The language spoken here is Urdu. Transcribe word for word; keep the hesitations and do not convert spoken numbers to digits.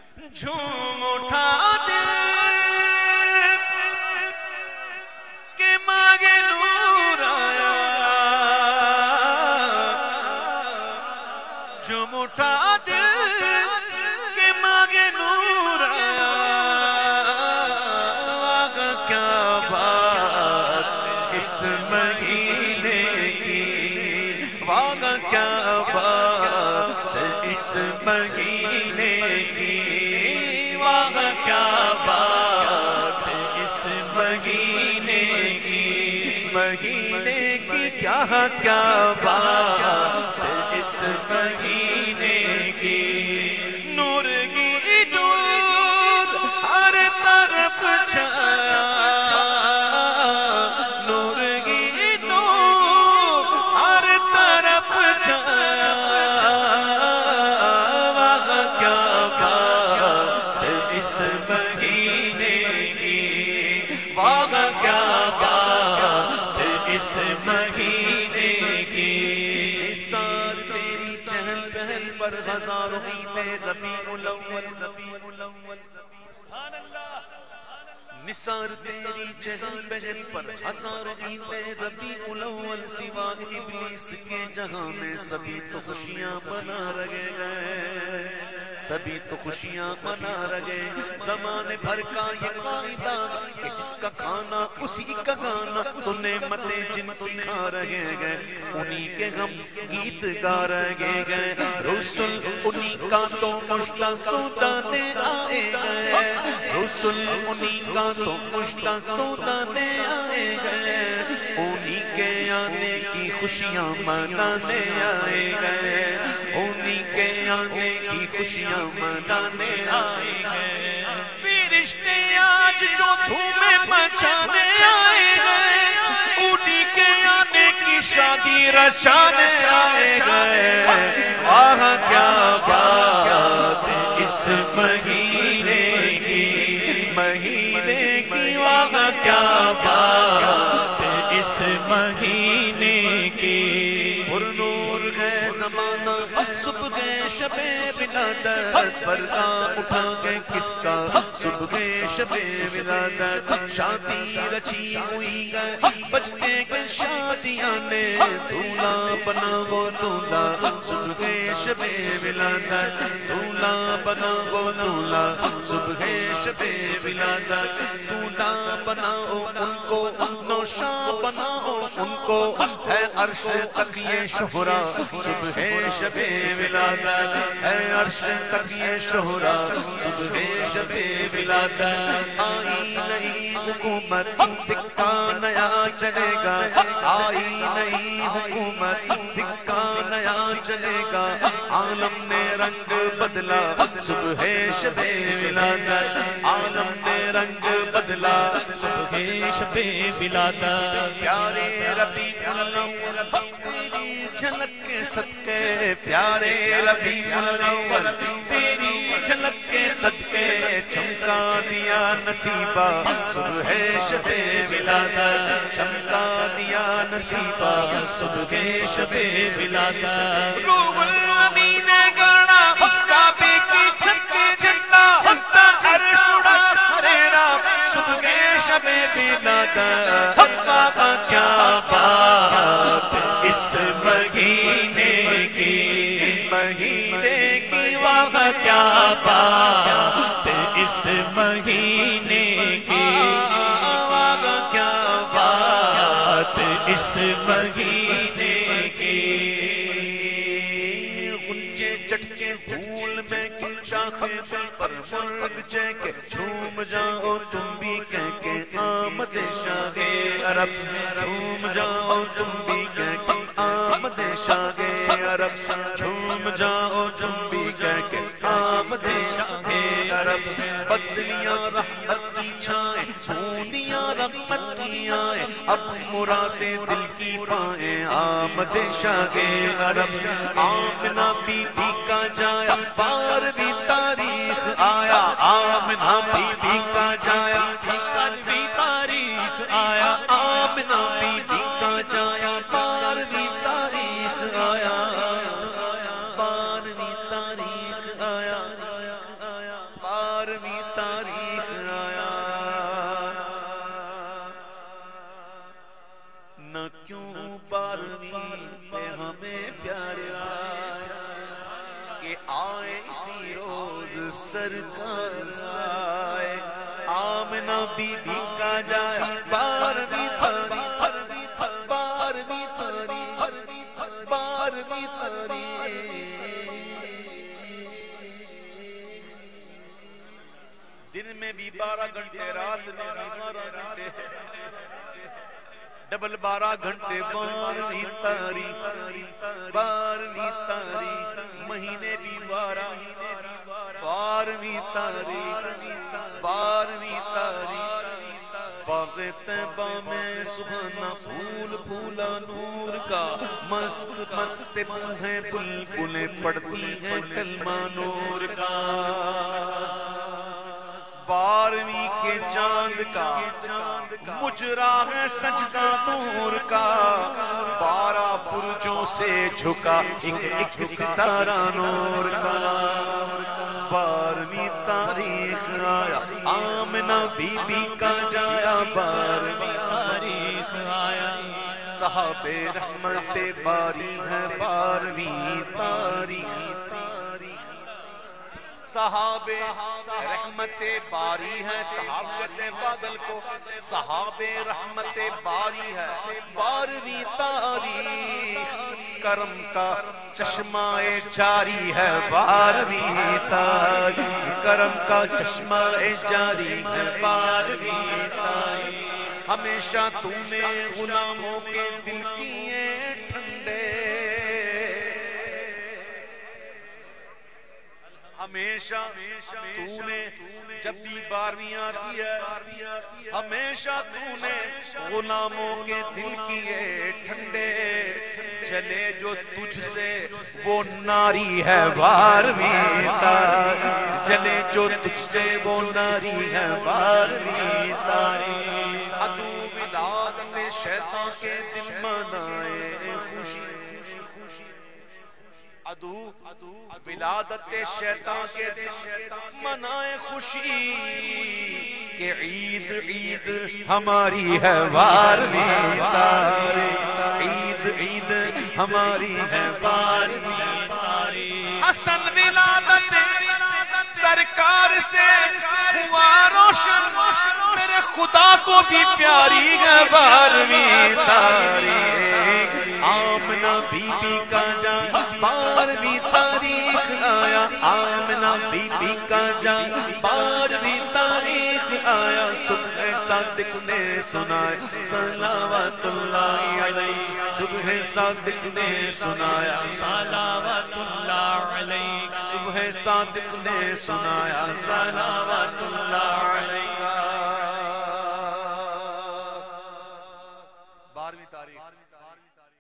جھوم اٹھا دل کے مانگے نور آیا، جھوم اٹھا دل کے مانگے نور آیا، آگا کیا بات اس مہینے کی، واگا کیا بات اس مہینے کی، واگا کیا بات اس مہینے کی، مہینے کی کیا کیا بات اس مہینے کی، نور کی نور ہر طرف چھایا، نور کی نور ہر طرف چھایا، واہ کیا بات اس مہینے کی، واہ کیا بات اس مہینے کی، نثار تیری چہل پہل پر ہزاروں عیدیں ربیع الاول، نثار تیری چہل پہل پر ہزاروں عیدیں ربیع الاول، سوا ابلیس کے جہاں میں سبھی تو خوشیاں منا رہے گئے، سبھی تو خوشیاں منا رہے، زمانے بھر کا یہ قاعدہ کہ جس کا کھانا اسی کا گانا، تو نعمتیں جن کی کھا رہے گئے انہی کے ہم گیت گا رہے گئے، رسول انہی کا تو مشتہ سودانے آئے گئے، رسول انہی کا تو مشتہ سودانے آئے گئے، انہی کے آنے کی خوشیاں منانے آئے گئے، انہی کے آنے کی خوشیاں منانے آئے گئے، فرشتے آج جو دھومیں مچانے آئے گئے، انہی کے آنے کی شادی رچانے آئے گئے، آہ کیا بات اس مہینے کی، مہینے کی واہ کیا بات اس مہینے کی، پر نور ہے زمانہ صبح شب ولادت، پردہ اٹھا کے کس کا صبح شب ولادت، شادی رچی ہوئی گئے بچتے کے شادیاں نے، دولہا بنا وہ دولہا صبح شب ولادت، دولہا بنا وہ دولہا صبح شب ولادت، دولہا بناؤ ان کو نوشا بناؤ ان کو، ہے عرش تک یہ شہرا صبح شب ولادت، ہے عرش تک یہ شہرا صبح شب ولادت، آئی نئی حکومت سکہ نیا چلے گا، آئی نئی حکومت سکہ نیا چلے گا، عالم نے رنگ بدلا صبح شب ولادت، عالم نے رنگ بدلا صبح شب ولادت، پیارے ربیع الاول تیری جھلک کے صدقے، پیارے ربیع الاول تیری جھلک کے صدقے، چمکا دیا نصیبہ صبح شب ولادت، چمکا دیا نصیبہ صبح شب ولادت، روح الامین گانا کعبے کی چھت پہ جھنڈا، عرش اڑا ہریرا صبح شب ولادت، واہ کیا بات اس مہینے کی، مہینے کی واہ کیا بات اس مہینے کی، واہ کیا بات اس مہینے کی، غنچے چٹکے پھول میں کی شاخیں پر مرغ جے کے جھوم جاؤ تم بھی کہہ کے آمد شاہ عرب، جھوم جاؤ تم بھی کہہ کے آمد شاہ عرب، جھوم جاؤ تم بھی کہہ کے آمد شاہ عرب، بدلیاں رحمت کی چھائیں بوندیاں رحمت کی آئیں، اب مرادیں دل کی پائیں آمد شاہ عرب، آمنہ بی بی کا جایا بارہویں تاریخ آیا، آمنہ بی بی کا جایا بارہویں تاریخ آیا، آمنہ بی بی کا جایا بارہویں تاریخ آیا، بارہویں تاریخ آیا، سرکار آئے آمنہ بی بی کا جایا بارہویں تاریخ بارہویں تاریخ بارہویں تاریخ دن میں بھی بارہ گھنٹے رات میں بھی بارہ گھنٹے ڈبل بارہ گھنٹے بارہویں تاریخ بارہویں تاریخ مہینے بھی بارہ بارہویں تاریخ بارہویں تاریخ باغ طیبہ میں سبحانہ پھول پھولا نور کا مست مست ہیں بلبلیں پڑھتی ہیں کلمہ نور کا بارہویں کے چاند کا مجرا ہے سجدہ نور کا بارہ برجوں سے جھکا ایک ایک ستارہ نور کا بارہویں تاریخ آیا آمنہ بی بی کا جایا بارہویں تاریخ آیا صحاب رحمت باری ہے بارہویں تاریخ صحاب رحمت باری ہے صحاب کہتے بادل کو صحاب رحمت باری ہے بارہویں تاریخ کرم کا چشمہ جاری ہے بارہویں تاریخ کرم کا چشمہ جاری ہے بارہویں تاریخ ہمیشہ تو نے غلاموں کے دل کیے ٹھنڈے ہمیشہ تو نے جب بھی بارہویں آتی ہے ہمیشہ تو نے غلاموں کے دل کیے ٹھنڈے چلے جو تجھ سے وہ ناری ہے بارہویں تاریخ چلے جو تجھ سے وہ ناری ہے بارہویں تاریخ عدو ولادت شیطان کے دل منائے خوشی عدو ولادت شیطان کے دل منائے خوشی کہ عید عید ہماری ہے بارہویں تاریخ عید عید ہماری ہے بارہویں تاریخ حسن ولادت سرکار سے ہوا روشن میرے خدا کو بھی پیاری ہے بارہویں تاریخ آمنہ بی بی کا جایا بارہویں تاریخ آیا آمنہ بی بی کا جایا بارہویں تاریخ آیا صبح صادق نے سنایا صلوات اللہ علیہ صبح صادق نے سنایا صلوات اللہ علیہ صبح صادق نے سنایا صلوات اللہ علیہ بارہویں تاریخ